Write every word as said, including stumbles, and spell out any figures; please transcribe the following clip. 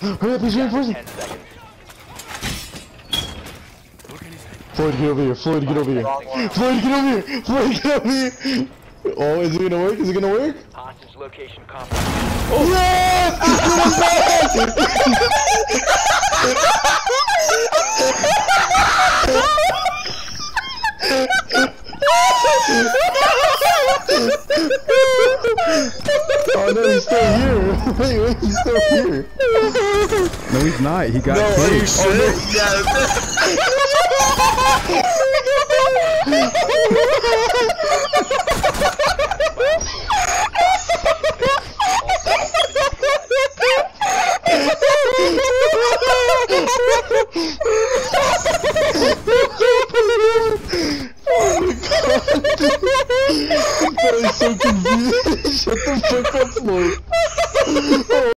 Hurry up, he's reinforcing. ten seconds. Floyd, get over here. Floyd, get over here. Floyd, get over here. Floyd, get over here. Oh, is it gonna work? Is it gonna work? Hostage location compromised. Oh, yes! Oh no, he's still here. Wait, wait, he's still here. No, he's not. He got No, killed. are you shit? I'm so confused. Shut the fuck up, Floyd.